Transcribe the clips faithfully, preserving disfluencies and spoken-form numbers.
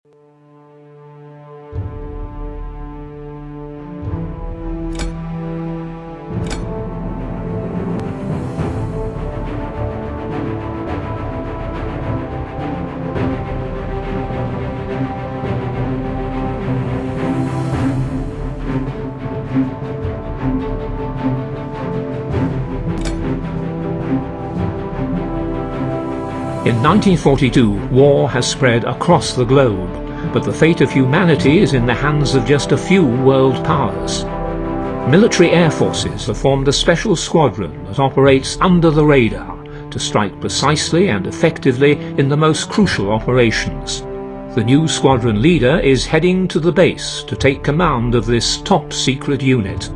In nineteen forty-two, war has spread across the globe, but the fate of humanity is in the hands of just a few world powers. Military air forces have formed a special squadron that operates under the radar to strike precisely and effectively in the most crucial operations. The new squadron leader is heading to the base to take command of this top-secret unit.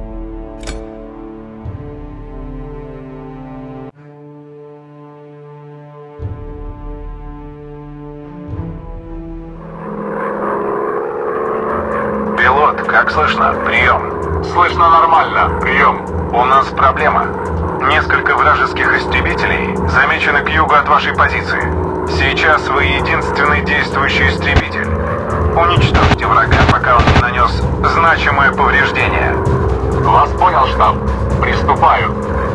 Как слышно? Прием. Слышно нормально. Прием. У нас проблема. Несколько вражеских истребителей замечены к югу от вашей позиции. Сейчас вы единственный действующий истребитель. Уничтожьте врага, пока он не нанес значимое повреждение. Вас понял, штаб. Приступаю.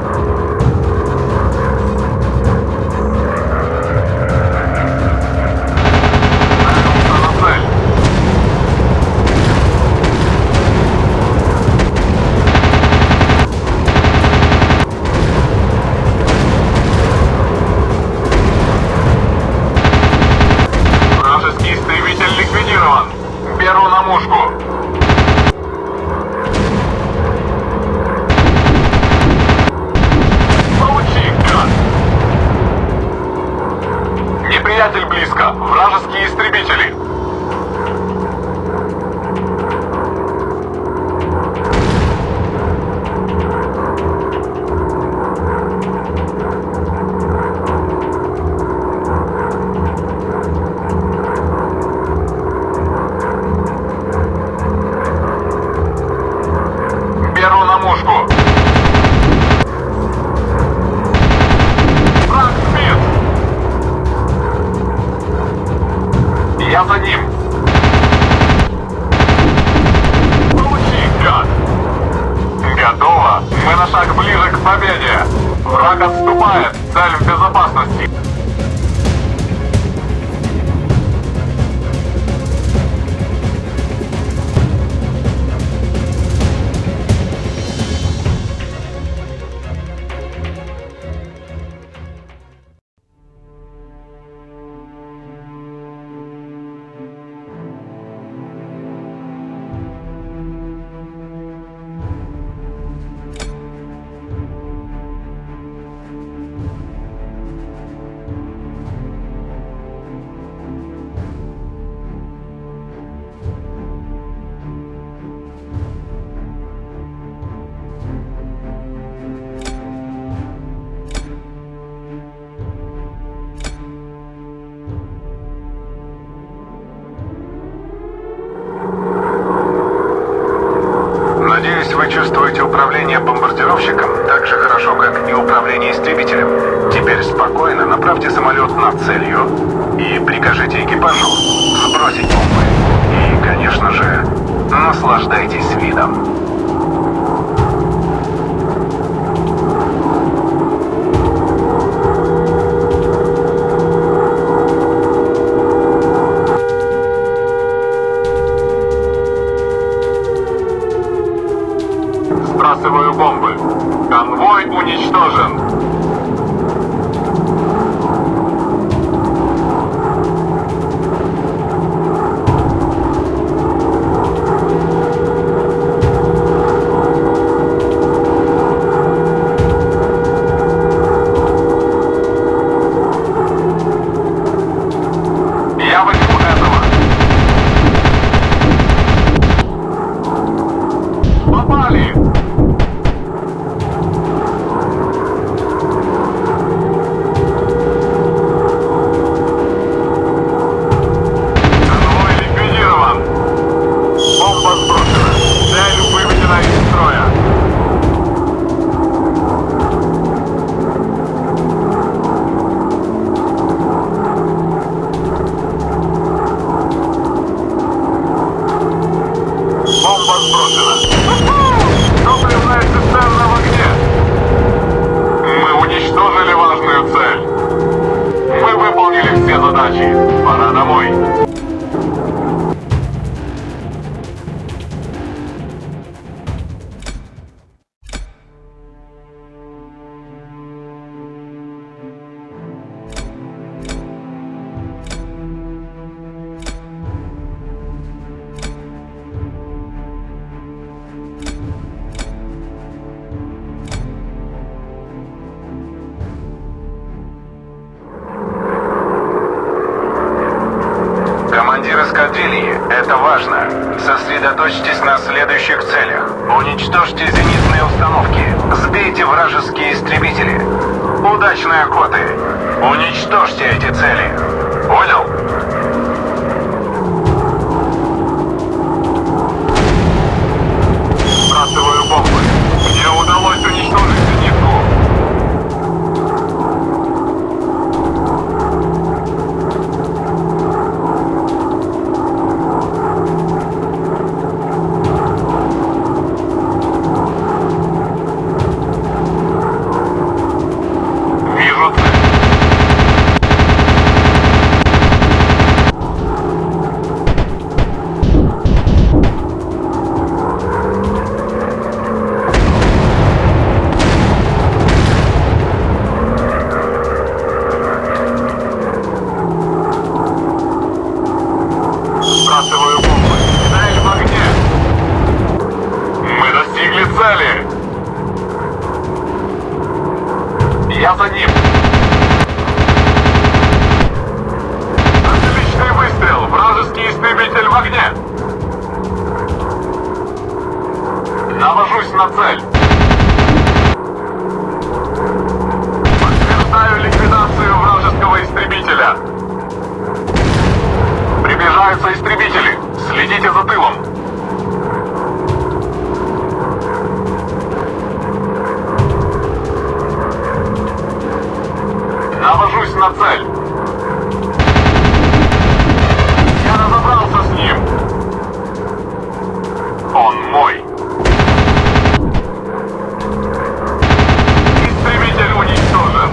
Беру на мушку. Получи, гад! Неприятель близко. Вражеские истребители. Беру на мушку. Враг сбит. Я за ним. Получи, гад. Готово. Мы на шаг ближе к победе. Враг отступает. Цель в безопасности. Надеюсь, вы чувствуете управление бомбардировщиком так же хорошо, как и управление истребителем. Теперь спокойно направьте самолет над целью и прикажите экипажу сбросить бомбы. И, конечно же, наслаждайтесь видом. Сбрасываю бомбы. Конвой уничтожен. Я возьму этого. Попали! это важно. Сосредоточьтесь на следующих целях. Уничтожьте зенитные установки. Сбейте вражеские истребители. Удачной охоты. Уничтожьте эти цели. Понял? Сбрасываю бомбы. Мне удалось уничтожить зенитку. Сбрасываю бомбы. Цель в огне. Мы достигли цели. Я за ним. Отличный выстрел. Вражеский истребитель в огне. Навожусь на цель. Подтверждаю ликвидацию вражеского истребителя. Приближаются истребители. Следите за тылом. Навожусь на цель. Я разобрался с ним. Он мой. Истребитель уничтожен.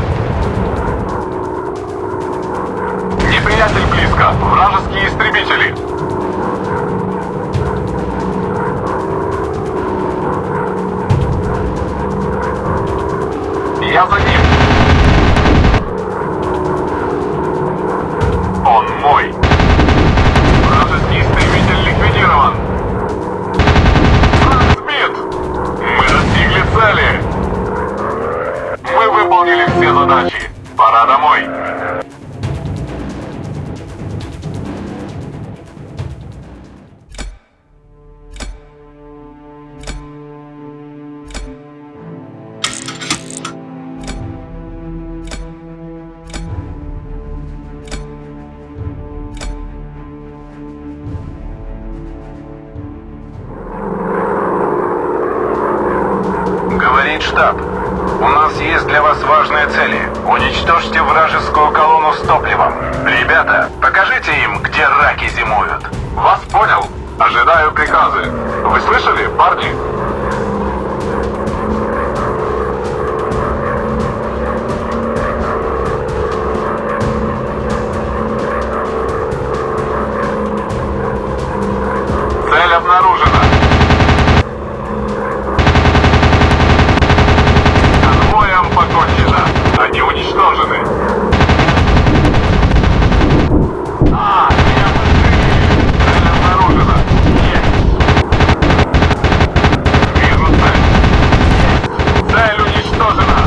Неприятель близко. Вражеские истребители. Я за ним. Он мой. Вражеский истребитель ликвидирован. Враг сбит. Мы достигли цели. Мы выполнили все задачи. Пора домой. Говорит штаб. У нас есть для вас важные цели. Уничтожьте вражескую колонну с топливом. Ребята, покажите им, где раки зимуют. Вас понял. Ожидаю приказы. Вы слышали, парни? Цель обнаружена. Конвоем покончено. Они уничтожены. А, меня быстрее. Цель обнаружена. Есть. Вижу цель. Есть. Цель уничтожена.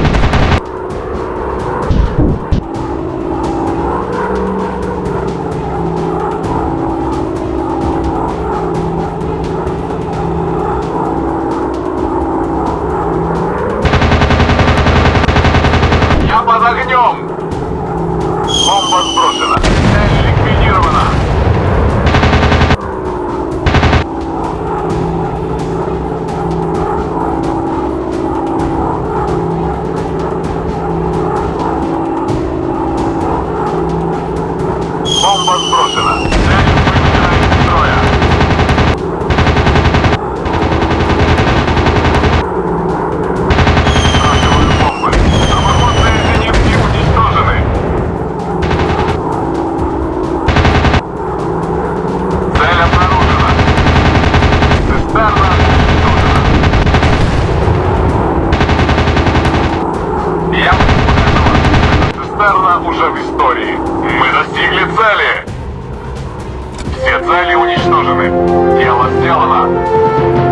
Под огнем! Бомба сброшена. Цель ликвидирована. Бомба сброшена. Цель выведена из строя. Сбрасываю бомбы. Самоходные зенитки уничтожены. Цель обнаружена. Цистерна уничтожена. Я этого. Цистерна уже в истории. Мы достигли цели. Все цели уничтожены. Дело сделано.